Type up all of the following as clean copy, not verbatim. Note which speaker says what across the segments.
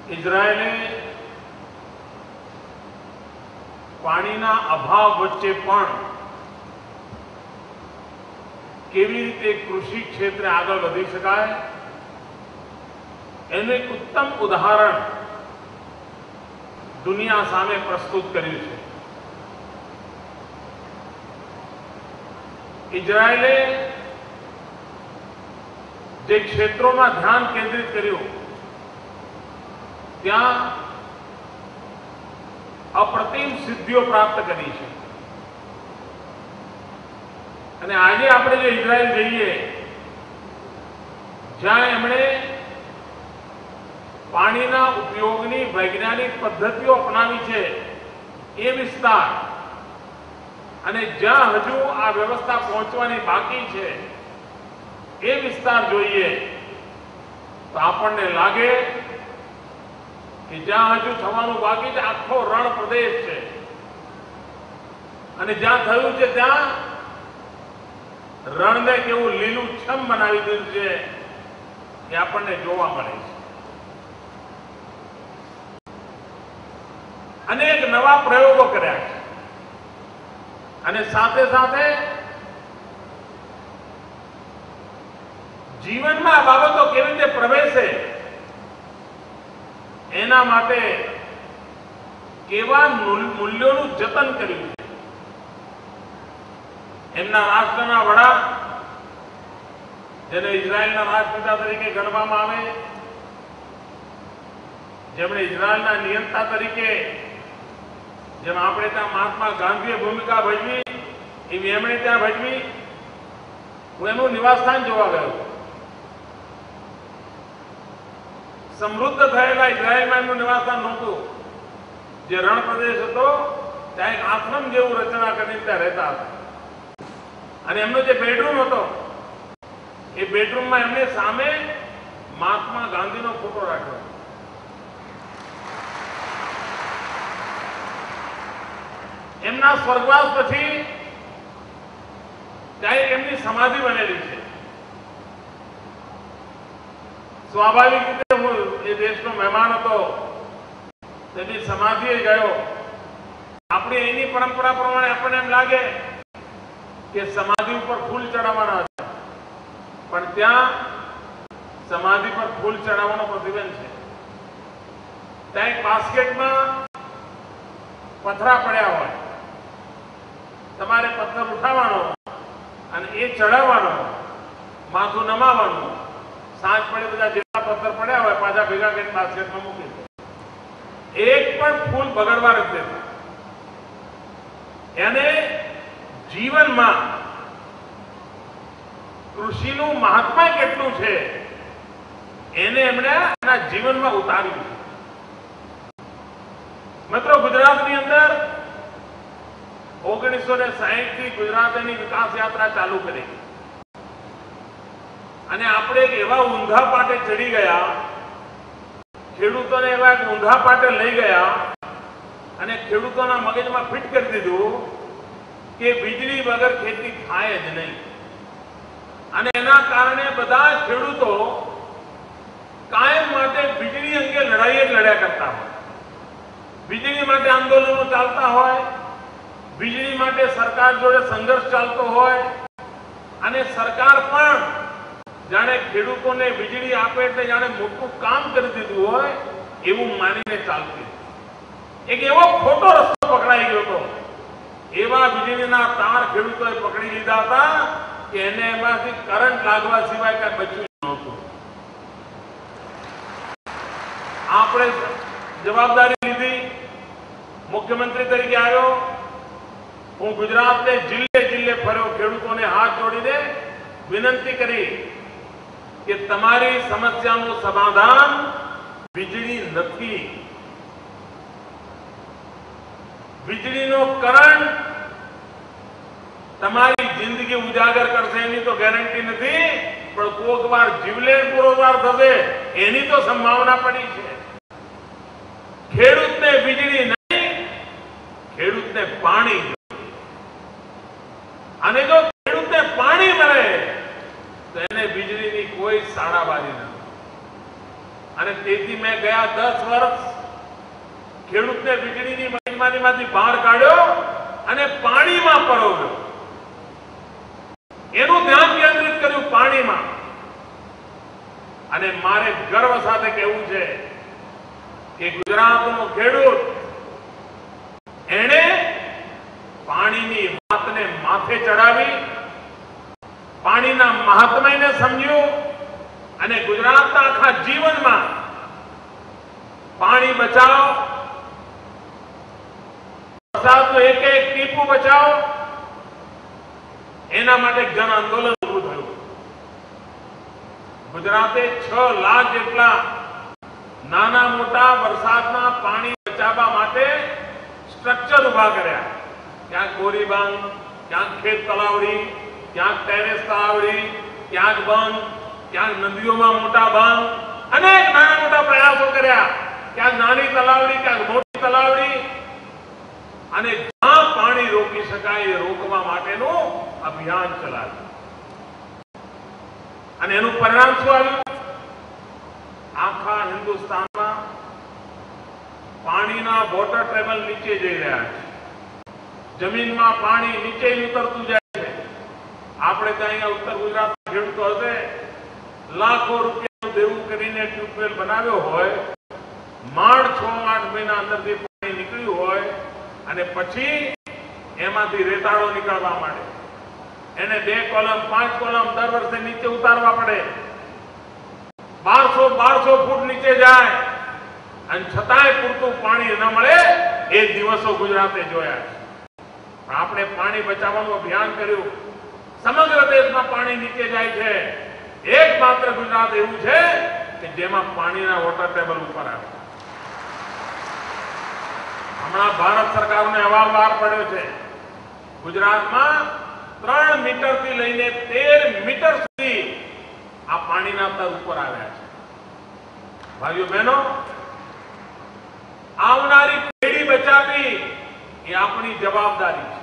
Speaker 1: ઇઝરાયેલે પાણીના અભાવ વચ્ચે પણ કેવી રીતે કૃષિ ક્ષેત્રે આગળ વધી શકાય એનું એક ઉત્તમ ઉદાહરણ દુનિયા સામે પ્રસ્તુત કર્યું છે. ઇઝરાયેલે જે ક્ષેત્રોમાં ધ્યાન કેન્દ્રિત કર્યું ત્યાં અપ્રતિમ સિદ્ધિઓ પ્રાપ્ત કરી છે. અને આજે આપણે જો ઇઝરાયેલ જઈએ જ્યાં એમણે પાણીના ઉપયોગની વૈજ્ઞાનિક પદ્ધતિઓ અપનાવી છે એ વિસ્તાર અને જ્યાં હજુ આ વ્યવસ્થા પહોંચવાની બાકી છે એ વિસ્તાર જોઈએ તો આપણને લાગે કે જ્યાં હજુ થવાનું બાકી છે આખો રણ પ્રદેશ છે અને જ્યાં થયું છે ત્યાં રણને કેવું લીલુંછમ બનાવી દીધું છે એ આપણને જોવા મળે છે. અનેક નવા પ્રયોગો કર્યા છે અને સાથે સાથે જીવનમાં આ બાબતો કેવી રીતે પ્રવેશે એના માટે કેવા મૂલ્યોનું જતન કર્યું છે. એમના રાષ્ટ્રના વડા જેને ઇઝરાયેલના રાષ્ટ્રપિતા તરીકે ગણવામાં આવે, જેમણે ઇઝરાયેલના નિયંતા તરીકે જેમ આપણે ત્યાં મહાત્મા ગાંધીએ ભૂમિકા ભજવી એવી એમણે ત્યાં ભજવી. હું એનું નિવાસસ્થાન જોવા ગયો. સમૃદ્ધ થયેલા ઇઝરાયેલમાં એમનું નિવાસસ્થાન નહોતું. જે રણ પ્રદેશ હતો ત્યાં એક આશ્રમ જેવું રચના કરીને ત્યાં રહેતા હતા અને એમનો જે બેડરૂમ હતો એ બેડરૂમમાં એમને સામે મહાત્મા ગાંધીનો ફોટો રાખ્યો. એમના સ્વર્ગવાસ પછી ત્યાં એમની સમાધિ બનેલી છે. સ્વાભાવિક રીતે હું એ દેશનો મહેમાન હતો, તેની સમાધિએ ગયો. આપણી એની પરંપરા પ્રમાણે આપણને એમ લાગે કે સમાધિ ઉપર ફૂલ ચડાવવાના છે, પણ ત્યાં સમાધિ પર ફૂલ ચડાવવાનો પ્રતિબંધ છે. ત્યાં એક બાસ્કેટમાં પથરા પડ્યા હોય, તમારે પથ્થર ઉઠાવવાનો અને એ ચડાવવાનો, માથું નમાવાનું, સાંજ પડે બધા જેટલા પથ્થર પડ્યા હોય પાછા ભેગા કરીને બાસ્કેટમાં મૂકી દે. એક પણ ફૂલ બગડવા નથી દેતા. એને જીવનમાં કૃષિનું મહાત્મા કેટલું છે એને એમણે એના જીવનમાં ઉતાર્યું છે. મિત્રો, ગુજરાતની અંદર 1960 થી ગુજરાતની વિકાસ યાત્રા ચાલુ કરી અને આપણે એક એવા ઊંધા પાટે ચડી ગયા, ખેડૂતોને એવા એક ઊંધા પાટે લઈ ગયા અને ખેડૂતોના મગજમાં ફિટ કરી દીધું કે વીજળી વગર ખેતી થાય જ નહીં. અને એના કારણે બધા ખેડૂતો કાયમ માટે વીજળી અંગે લડાઈ જ લડ્યા કરતા હોય, વીજળી માટે આંદોલનો ચાલતા હોય, વીજળી માટે સરકાર જોડે સંઘર્ષ ચાલતો હોય અને સરકાર પણ જાણે ખેડૂતોને વીજળી આપે એટલે જાણે મોટું કામ કરી દીધું હોય એવું માનીને ચાલતી. એક એવો ખોટો રસ્તો પકડાઈ ગયો હતો. એવા વીજળીના તાર ખેડૂતોએ પકડી લીધા હતા કે એને એમાંથી કરંટ લાગવા સિવાય કઈ બચ્યું નહોતું. આપણે જવાબદારી લીધી, મુખ્યમંત્રી તરીકે આવ્યો. હું ગુજરાતને જિલ્લે જિલ્લે ફર્યો, ખેડૂતોને હાથ જોડીને વિનંતી કરી કે તમારી સમસ્યાનું સમાધાન વીજળી નથી. વીજળીનો કરંટ તમારી જિંદગી ઉજાગર કરશે એની તો ગેરંટી નથી, પણ કોઈક વાર જીવલેણ પુરવાર થશે એની તો સંભાવના પડી છે. ખેડૂતને વીજળી નહીં, ખેડૂતને પાણી. અને જો ખેડૂતને પાણી મળે તો એને વીજળીની કોઈ સાડાબાજી નથી. અને તેથી મેં ગયા 10 વર્ષ ખેડૂતને વીજળીની મગજમારીમાંથી બહાર કાઢ્યો અને પાણીમાં પરોવ્યો. એનું ધ્યાન કેન્દ્રિત કર્યું પાણીમાં. અને મારે ગર્વ સાથે કહેવું છે કે ગુજરાતનો ખેડૂત એણે પાણીની વાતને માથે ચડાવી, પાણીના મહાત્મ્યને સમજ્યું અને ગુજરાતના આખા જીવનમાં પાણી બચાવો, વરસાદનું એક એક ટીપું બચાવો, એના માટે જન આંદોલન ઉભું થયું. ગુજરાતે 6 લાખ જેટલા નાના મોટા વરસાદના પાણી બચાવવા માટે સ્ટ્રક્ચર ઉભા કર્યા. ક્યાંક બોરીબાંધ, ક્યાંક ખેત તલાવડી, ક્યાંક ટેરેસ તલાવડી, ક્યાંક બંધ, ક્યાંક નદીઓમાં મોટા બંધ, અનેક નાના મોટા પ્રયાસો કર્યા. ક્યાંક નાની તલાવડી, ક્યાંક મોટી તલાવડી, અને જ્યાં પાણી રોકી શકાય એ રોકવા માટેનું અભિયાન ચલાવ્યું. અને એનું પરિણામ શું આવ્યું? આખા હિન્દુસ્તાનમાં પાણીના વોટર ટેબલ નીચે જઈ રહ્યા છે. જમીનમાં પાણી નીચે ઉતરતું જાય છે. આપણે ત્યાં અહીંયા ઉત્તર ગુજરાતના ખેડૂતો હશે, લાખો રૂપિયાનું દેવું કરીને ટ્યુબવેલ બનાવ્યો હોય, માંડ 6-8 મહિના અંદરથી પાણી નીકળ્યું હોય, અને પછી એમાંથી રેતાળો નીકળવા માંડે. એને 2 કોલમ 5 કોલમ દર વર્ષે નીચે ઉતારવા પડે. 1200 ફૂટ નીચે જાય અને છતાંય પૂરતું પાણી ન મળે એ દિવસો ગુજરાતે જોયા છે. પણ આપણે પાણી બચાવવાનું અભિયાન કર્યું. સમગ્ર દેશમાં પાણી નીચે જાય છે. એકમાત્ર ગુજરાત એવું છે કે જેમાં પાણીના વોટર ટેબલ ઉપર આવે. હમણાં ભારત સરકારનો અહેવાલ બહાર પડ્યો છે. ગુજરાતમાં 3 મીટરથી લઈને 13 મીટર સુધી આ પાણીના સ્તર ઉપર આવ્યા છે. ભાઈઓ બહેનો, આવનારી પેઢી બચાવવી એ આપણી જવાબદારી છે.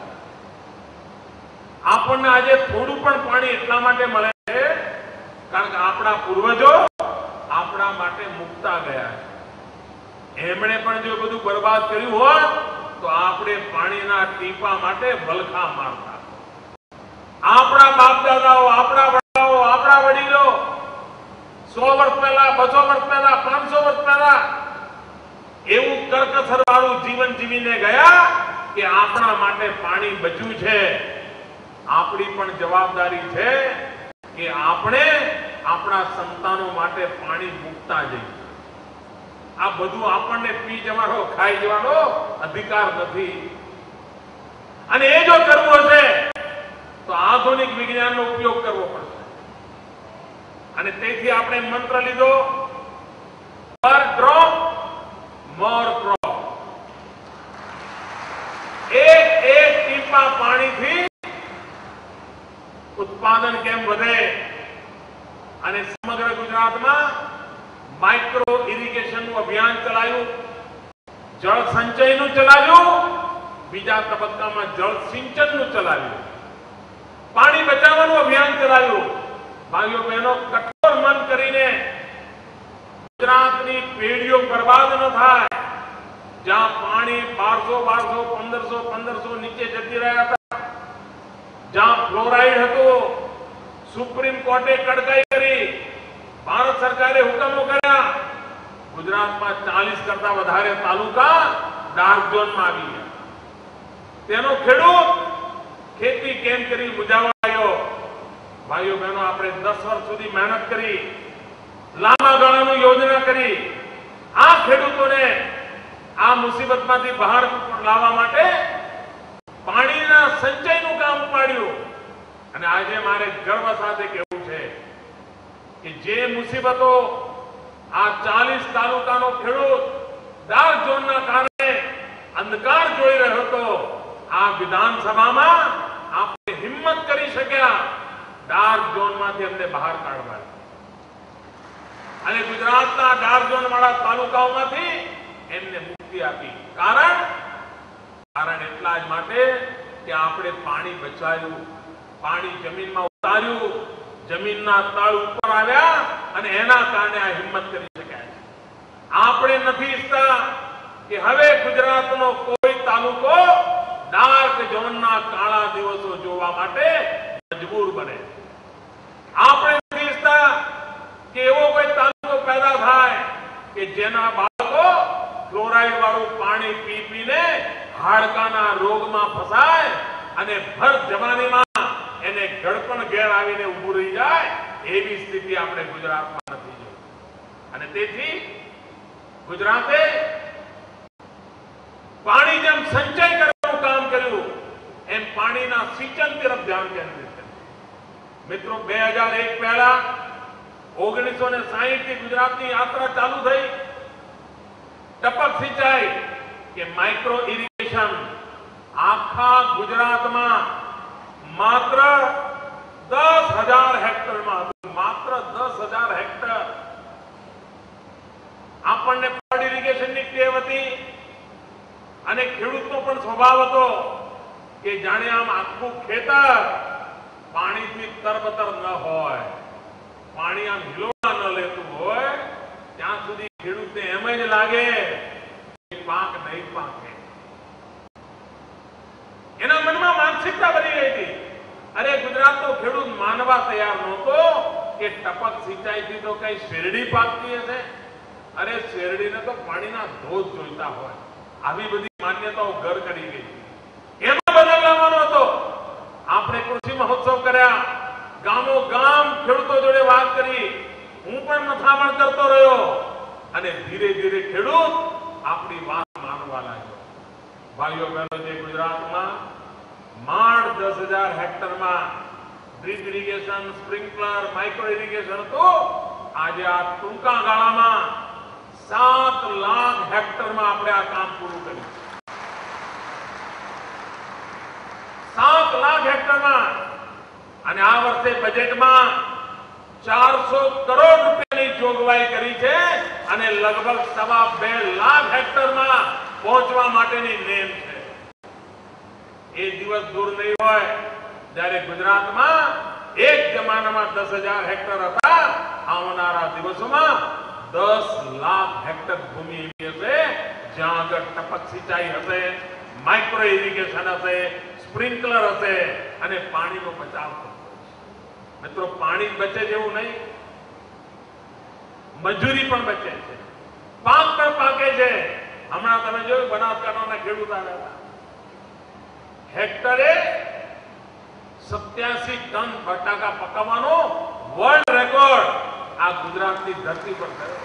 Speaker 1: આપણને આજે થોડું પણ પાણી એટલા માટે મળે છે કારણ કે આપણા પૂર્વજો આપણા માટે મુકતા ગયા છે. એમણે પણ જો બધું બરબાદ કર્યું હોત તો આપણે પાણીના ટીપા માટે વલખા મારતા. આપણા બાપ દાદાઓ, આપણા વડાઓ, આપણા વડીલો 100 વર્ષ પહેલા, 200 વર્ષ પહેલા, 500 વર્ષ પહેલા એવું કરકસર વાળું જીવન જીવીને ગયા કે આપણા માટે પાણી બચ્યું છે. આપણી પણ જવાબદારી છે કે આપણે આપણા સંતાનો માટે પાણી મૂકતા જઈએ. આ બધું આપણને પી જવાનો, ખાઈ જવાનો અધિકાર નથી. અને એ જો કરવું હશે તો આધુનિક વિજ્ઞાનનો ઉપયોગ કરવો પડશે. અને તેથી આપણે મંત્ર લીધો, પર ડ્રોપ મોર ક્રોપ. એક ટીપા પાણીથી ઉત્પાદન કેમ વધે. અને સમગ્ર ગુજરાતમાં માઇક્રો ઇરિગેશનનું અભિયાન ચલાવ્યું, જળ સંચયનું ચલાવ્યું, બીજા તબક્કામાં જળ સિંચનનું ચલાવ્યું, પાણી બચાવવાનું અભિયાન ચલાવ્યું. ભાઈઓ બહેનો, કઠોર મન કરીને ગુજરાતની પેઢીઓ બરબાદ ન થાય. જ્યાં પાણી 1200, 1500 નીચે જતી રહ્યા હતા, જ્યાં ફ્લોરાઇડ હતું, સુપ્રીમ કોર્ટે કડકાઈ કરી, ભારત સરકારે હુકમો કર્યા, ગુજરાતમાં 40 કરતા વધારે તાલુકા ડાર્ક ઝોનમાં આવી ગયા. તેનો ખેડૂત ખેતી કેમ કરી મુજાવાયો. ભાઈઓ બહેનો, આપણે 10 વર્ષ સુધી મહેનત કરી, લાંબા ગાળાની યોજના કરી, આ ખેડૂતોને આ મુસીબતમાંથી બહાર લાવવા માટે પાણીના સંચયનું કામ પાડ્યું. અને આજે મારે ગર્વ સાથે કહેવું છે કે જે મુસીબતો આ 40 તાલુકાનો ખેડૂત ડાર્ક ઝોનના કારણે અંધકાર જોઈ રહ્યો હતો, આ વિધાનસભામાં આપણે હિંમત કરી શક્યા ડાર્ક ઝોનમાંથી અમને બહાર કાઢવા. અને ગુજરાતના ડાર્ક ઝોન વાળા તાલુકાઓમાંથી એમને મુક્તિ આપી. કારણ એટલા જ માટે કે આપણે પાણી બચાવ્યું, પાણી જમીનમાં ઉતાર્યું, જમીનના તળ ઉપર આવ્યા અને એના કારણે આ હિંમત કરી શક્યા છે. આપણે નથી ઈચ્છતા કે હવે ગુજરાતનો કોઈ તાલુકો ડાર્ક ઝોનના કાળા દિવસો જોવા માટે મજબૂર બને. આપણે નથી ઈચ્છતા કે એવો કોઈ તાલુકો પેદા થાય કે જેના બાળકો ક્લોરાઇડ વાળું પાણી પી પીને હાડકાના રોગમાં ફસાય અને ભર જવાનીમાં એને ગળપણ ઘેર આવીને ઊભું રહી જાય. એવી સ્થિતિ આપણે ગુજરાતમાં નથી જોઈ. અને તેથી ગુજરાતે પાણી જેમ સંચય કરવાનું કામ કર્યું એમ પાણીના સિંચન તરફ ધ્યાન કેન્દ્રિત કર્યું. મિત્રો 2001 પહેલા 1960 થી ગુજરાતની યાત્રા ચાલુ થઈ. ટપક સિંચાઈ કે માઇક્રો ઇરિગેશન આખા ગુજરાતમાં માત્ર 10,000 હેક્ટરમાં હતું. માત્ર 10,000 હેક્ટર. આપણને ફ્લડ ઇરિગેશનની ટેવ હતી અને ખેડૂતનો પણ સ્વભાવ હતો કે જાણે આમ આખું ખેતર પાણીથી તરબતર ન હોય, પાણી આમ હિલોડા ન લેતું હોય ત્યાં સુધી ખેડૂતને એમ જ લાગે કે પાક નહીં પાકે. એના મનમાં માનસિકતા બની ગઈ હતી. અરે ગુજરાતનો ખેડૂત માનવા તૈયાર નહોતો કે ટપક સિંચાઈથી તો કઈ શેરડી પાકતી હશે. અરે શેરડીને તો પાણીના ધોધ જોઈતા હોય. આવી બધી માન્યતાઓ ઘર કરી ગઈ. એમાં બદલ લાવવાનો હતો. આપણે કૃષિ મહોત્સવ કર્યા, ગામો ગામ ખેડૂતો જોડે વાત કરી. હું પણ મથામણ કરતો રહ્યો અને ધીરે ધીરે ખેડૂત આપણી વાત માનવા લાગ્યો. ભાઈઓ બહેનો, જે ગુજરાતમાં માંડ 10,000 હેક્ટરમાં drip irrigation, sprinkler, micro irrigation હતું, આજે આ ટૂંકા ગાળામાં 7 લાખ હેક્ટરમાં આપણે આ કામ પૂરું કર્યું. 7 લાખ હેક્ટરમાં. અને આ વર્ષે બજેટમાં 400 કરોડ રૂપિયાની જોગવાઈ કરી છે અને લગભગ 2.25 લાખ હેક્ટરમાં પહોંચવા માટેની નેમ છે. એ દિવસ દૂર નહીં હોય જ્યારે ગુજરાતમાં એક જમાનામાં 10,000 હેક્ટર હતા. આવનારા દિવસોમાં 10 લાખ હેક્ટર ભૂમિ એવી હશે જ્યાં આગળ ટપક સિંચાઈ હશે, માઇક્રો ઇરિગેશન હશે, સ્પ્રિંકલર હશે અને પાણીનો બચાવ થશે. મિત્રો, પાણી બચે જેવું નહીં, મજૂરી પણ બચે છે, પાક પણ પાકે છે. હમણાં તમે જોયું બનાસકાંઠાના ખેડૂત આવ્યા હતા. હેક્ટરે 87 ટન બટાકા પકાવવાનો વર્લ્ડ રેકોર્ડ આ ગુજરાતની ધરતી પર થયો.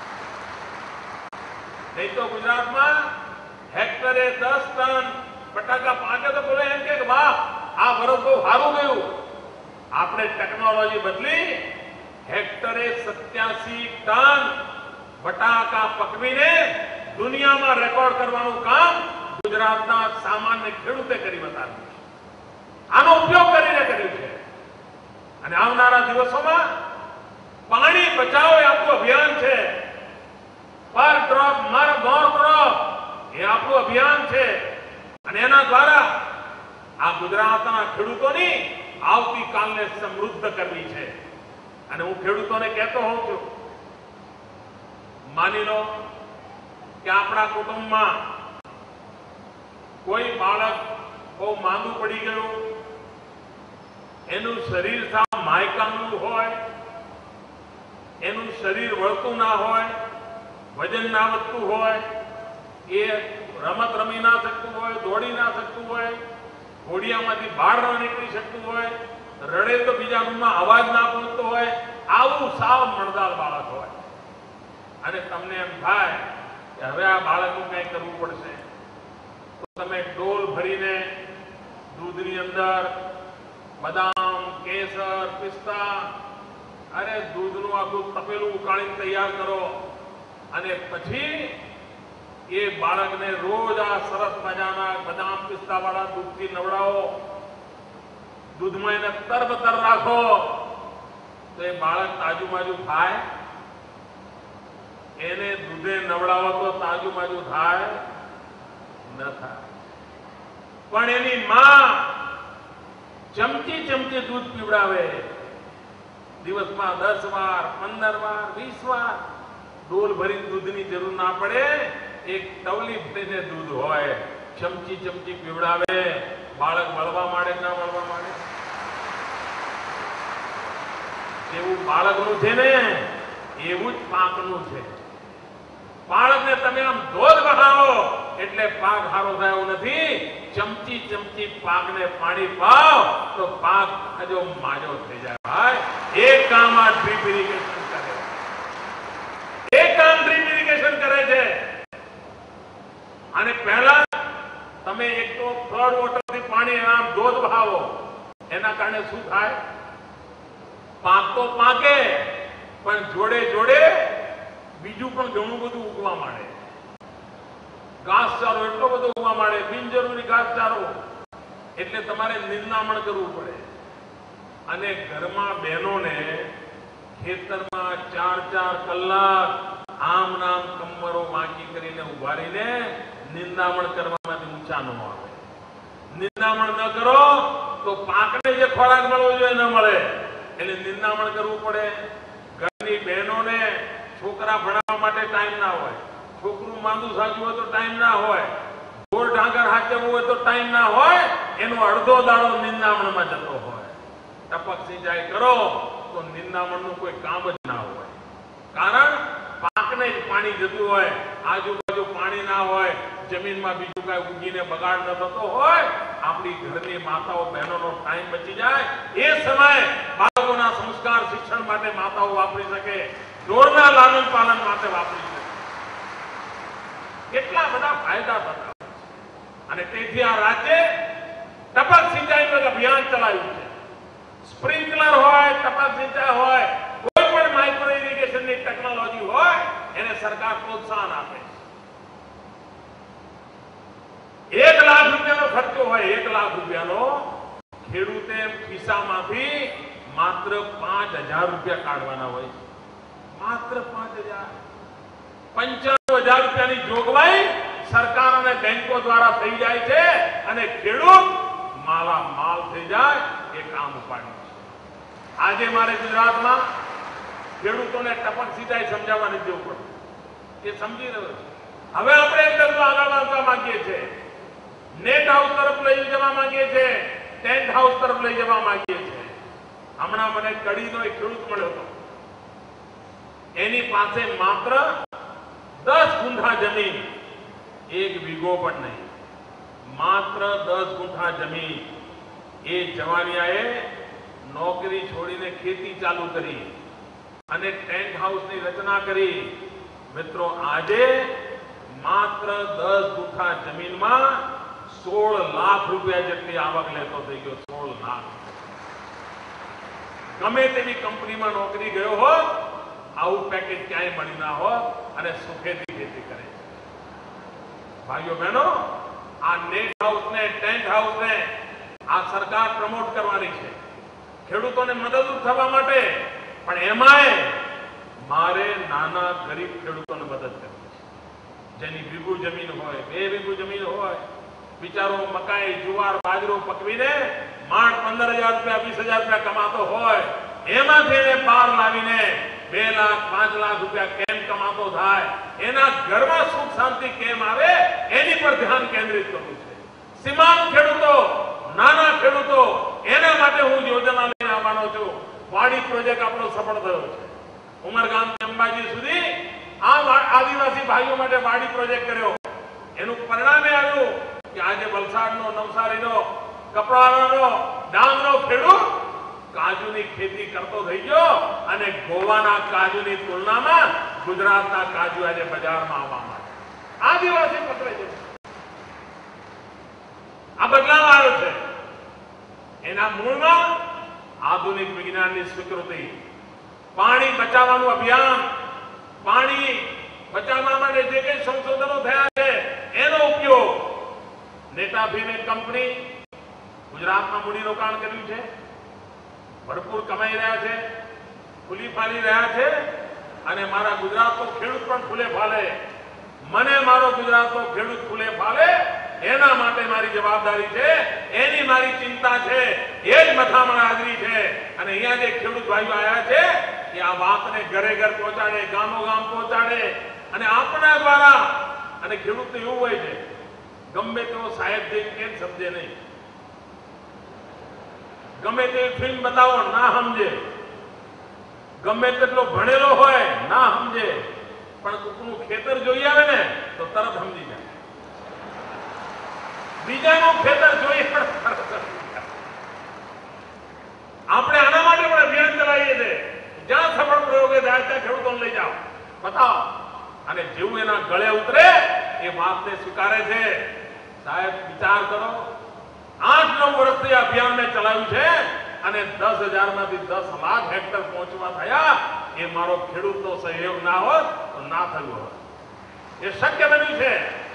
Speaker 1: નહીં તો ગુજરાતમાં હેક્ટરે 10 ટન બટાકા પાકે તો બોલે એમ કે વાહ, આ વર્ષ બહુ સારું ગયું. આપણે ટેકનોલોજી બદલી હેક્ટરે 87 ટન બટાકા પકવીને દુનિયામાં રેકોર્ડ કરવાનું કામ ગુજરાતના સામાન્ય ખેડૂતે કરી બતાવ્યું. આનો ઉપયોગ કરીને કર્યું છે. અને આવનારા દિવસોમાં પાણી બચાવો એ આપણું અભિયાન છે. પર ડ્રોપ મોર ડ્રોપ એ આપણું અભિયાન છે. અને એના દ્વારા આ ગુજરાતના ખેડૂતોની આવતીકાલને સમૃદ્ધ કરવી છે. અને હું ખેડૂતોને કહેતો હોઉં છું, માની લો કે આપણા કુટુંબમાં કોઈ બાળક બહુ માંદું પડી ગયું, એનું શરીર સાવ માયકાનું હોય, એનું શરીર વળતું ના હોય, વજન ના વધતું હોય, એ રમત રમી ના શકતું હોય, દોડી ના શકતું હોય, ઘોડિયામાંથી બહાર ન નીકળી શકતું હોય, રડે તો બીજા રૂમમાં અવાજ ના પહોંચતો હોય, આવું સાવ મણદાર બાળક હોય. અને તમને એમ થાય કે હવે આ બાળકનું કંઈ કરવું પડશે, તો તમે ડોલ ભરીને દૂધની અંદર બદામ, કેસર, પિસ્તા, અરે દૂધનું આખું તપેલું ઉકાળીને તૈયાર કરો અને પછી એ બાળકને રોજ આ સરસ મજાના બદામ પિસ્તા વાળા દૂધથી નવડાવો, દૂધમાં એને તરબતર રાખો, તો એ બાળક તાજુમાજુ થાય? એને દૂધે નવડાવો તો તાજુમાજુ થાય ન થાય. પણ એની માં ચમચી ચમચી દૂધ પીવડાવે, દિવસમાં 10 વાર, 15 વાર, 20 વાર ડોલ ભરી દૂધની જરૂર ના પડે, એક તવલી ભરીને દૂધ હોય, ચમચી ચમચી પીવડાવે, બાળક મળવા માંડે ના મળવા માંડે? જેવું બાળકનું છે ને એવું જ પાકનું છે. બાળકને તમે આમ ધોધ બહાવો એટલે પાક સારો થાય એવું નથી. ચમચી ચમચી પાકને પાણી પાવ તો પાક તાજો માજો થઈ જાય. ભાઈ એક કામ આ ડ્રીપ ઇરિગેશન કરે, એક કામ ડ્રીપ ઇરિગેશન કરે છે. અને પહેલા તમે એક તો ફ્લડ વોટરથી પાણી આમ ધોધ બહાવો, એના કારણે શું થાય? પાક તો પાકે, પણ જોડે જોડે બીજું પણ ઘણું બધું ઉગવા માંડે. ઘાસચારો એટલો બધો ઉગવા માંડે, બિનજરૂરી ઘાસચારો. એટલે તમારે નિંદામણ કરવું પડે. અને ઘરમાં બહેનોને ખેતરમાં 4-4 કલાક આમ નામ કમરો વાંકી કરીને ઉભા રહીને નિંદામણ કરવામાંથી ઊંચા ન આવે. નિંદામણ ન કરો તો પાકને જે ખોરાક મળવો જોઈએ ન મળે. એટલે નિંદામણ કરવું પડે. ઘરની બહેનોને છોકરા ભણાવવા માટે ટાઈમ ના હોય, છોકરું માંદું સાચું હોય તો ટાઈમ ના હોય, ઢોર ઢાંકર હાચવવું હોય તો ટાઈમ ના હોય. એનો અડધો દાડો નિંદામણમાં જતો હોય. ટપક સિંચાઈ કરો તો નિંદામણનું કોઈ કામ જ ના હોય. કારણ પાકને જ પાણી જતું હોય, આજુબાજુ પાણી ના હોય, જમીનમાં બીજું કઈ ઉગીને બગાડ ન થતો હોય. આપણી ઘરની માતાઓ બહેનોનો ટાઈમ બચી જાય. એ સમય બાળકોના સંસ્કાર શિક્ષણ માટે માતાઓ વાપરી શકે, ઢોરના લાલન પાલન માટે વાપરી શકે. કેટલા બધા ફાયદા થતા. અને તેથી આ રાજ્ય ટપક સિંચાઈનું અભિયાન ચલાવ્યું છે. સ્પ્રિંકલર હોય, ટપક સિંચાઈ હોય, કોઈ પણ માઇક્રો ઇરિગેશનની ટેકનોલોજી હોય, એને સરકાર પ્રોત્સાહન આપે છે. 1 લાખ રૂપિયાનો ખર્ચો હોય, 1 લાખ રૂપિયાનો, ખેડૂતે ખિસ્સામાંથી માત્ર 5,000 રૂપિયા કાઢવાના હોય. માત્ર 5,000. 95,000 રૂપિયાની જોગવાઈ સરકાર અને બેંકો દ્વારા થઈ જાય છે. અને ખેડૂત માલા માલ થઈ જાય. એ કામ ઉપાડ્યું છે. આજે મારે ગુજરાતમાં ખેડૂતોને ટપક સિંચાઈ સમજાવવાની જરૂર પડે. એ સમજી રહ્યો છે. હવે આપણે એક ડગલું આગળ વધવા માંગીએ છીએ. નેટ હાઉસ તરફ લઈ જવા માંગીએ છીએ, ટેન્ટ હાઉસ તરફ લઈ જવા માંગીએ છીએ. હમણાં મને કડીનો એક ખેડૂત મળ્યો હતો. એની પાસે માત્ર 10 ગુંઠા જમીન, 1 વીઘો પણ નહીં, માત્ર 10 ગુંઠા જમીન. એ જવાનિયાએ નોકરી છોડીને ખેતી ચાલુ કરી અને ટેન્ટ હાઉસની રચના કરી. મિત્રો, આજે માત્ર 10 ગુંઠા જમીનમાં 16 લાખ રૂપિયા જેટલી આવક લેતો થઈ ગયો. 16 લાખ. ગમે તેવી કંપનીમાં નોકરી ગયો હોત, આવું પેકેજ ક્યાંય મળી ના હોત. અને સુખેથી ખેતી કરે છે. ભાઈઓ બહેનો, આ નેટ હાઉસને, ટેન્ટ હાઉસને આ સરકાર પ્રમોટ કરવાની છે, ખેડૂતોને મદદરૂપ થવા માટે. પણ એમાંય મારે નાના ગરીબ ખેડૂતોને મદદ કરવી છે. જેની વીઘુ જમીન હોય, 2 વીઘુ જમીન હોય, બિચારો મકાઈ, જુવાર, બાજરો પકવીને માંડ 15,000 રૂપિયા, 20,000 રૂપિયા કમાતો હોય, એમાંથી એને બહાર લાવીને 2 લાખ, 5 લાખ રૂપિયા કેમ કમાતો થાય, એના ઘરમાં સુખ શાંતિ કેમ આવે, એની પર ધ્યાન કેન્દ્રિત કરવું છે. સીમાંત ખેડૂતો, નાના ખેડૂતો, એના માટે હું યોજના લઈને આવવાનો છું. વાડી પ્રોજેક્ટ આપણો સફળ થયો છે. ઉમરગામથી અંબાજી સુધી આ આદિવાસી ભાઈઓ માટે વાડી પ્રોજેક્ટ કર્યો. એનું પરિણામે આવ્યું કે આજે વલસાડનો, નવસારીનો, કપરાણાનો, ડાંગનો ખેડૂત કાજુની ખેતી કરતો થઈ ગયો. અને ગોવાના કાજુની તુલનામાં ગુજરાતના કાજુ આજે બજારમાં આવવા માંડે. આદિવાસી પકડે છે. આ બદલાવ આવ્યો છે. એના મૂળમાં આધુનિક વિજ્ઞાનની સ્વીકૃતિ, પાણી બચાવવાનું અભિયાન, પાણી બચાવવા માટે જે કંઈ સંશોધનો થયા છે એનો ઉપયોગ. નેતાભીને કંપની ગુજરાતમાં મૂડીરોકાણ કર્યું છે, ભરપૂર કમાઈ રહ્યા છે, ફૂલી ફાલી રહ્યા છે. અને મારા ગુજરાતનો ખેડૂત પણ ફૂલે ફાલે. મને મારો ગુજરાતનો ખેડૂત ફૂલે ફાલે એના માટે મારી જવાબદારી છે, એની મારી ચિંતા છે, એ જ મથામણ હાજરી છે. અને અહીંયા જે ખેડૂત ભાઈઓ આવ્યા છે એ આ વાતને ઘરે ઘર પહોંચાડે, ગામો ગામ પહોંચાડે અને આપણા દ્વારા. અને ખેડૂત એવું હોય છે, ગમે તેવો સાહેબ જઈને કેમ સમજે નહીં, ગમે તેવી ફિલ્મ બતાવો ના સમજે, ગમે તેટલો ભણેલો હોય ના સમજે, પણ કોકનું ખેતર જોઈ આવે ને તો તરત સમજી જાય. બીજાનું ખેતર જોઈ પણ તરત સમજી જાય. આપણે આના માટે પણ અભિયાન ચલાવીએ છીએ. જ્યાં સફળ પ્રયોગે થાય ત્યાં ખેડૂતોને લઈ જાઓ, બતાવો, અને જેવું એના ગળે ઉતરે એ વાતને સ્વીકારે છે. સાહેબ વિચાર કરો, 8-9 વર્ષથી અભિયાન મેં ચલાવ્યું છે અને 10,000 માંથી 10 લાખ હેક્ટર પહોંચવા થયા. એ મારો ખેડૂતનો સહયોગ ના હોત તો ના થયું હોત. એ શક્ય બન્યું છે.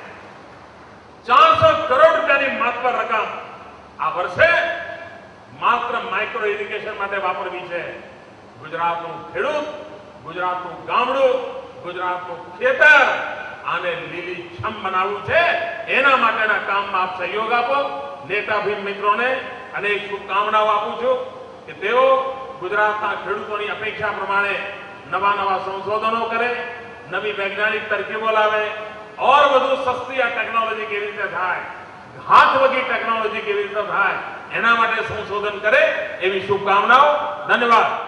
Speaker 1: 400 કરોડ રૂપિયાની માત્ર રકમ આ વર્ષે માત્ર માઇક્રો ઇરિગેશન માટે વાપરવી છે. ગુજરાતનું ખેડૂત, ગુજરાતનું ગામડું, ગુજરાતનું ખેતર આને લીલીછમ બનાવવું છે. એના માટેના કામમાં આપ સહયોગ આપો. નેતા ભીમ મિત્રોને અનેક શુભકામનાઓ આપું છું કે તેઓ ગુજરાતના ખેડૂતોની અપેક્ષા પ્રમાણે નવા સંશોધનો કરે, નવી વૈજ્ઞાનિક તરકીબો લાવે, और વધુ સસ્તી આ ટેકનોલોજી કેવી રીતે થાય, હાથ વગી ટેકનોલોજી કેવી રીતે થાય, એના માટે સંશોધન કરે એવી શુભકામનાઓ. ધન્યવાદ.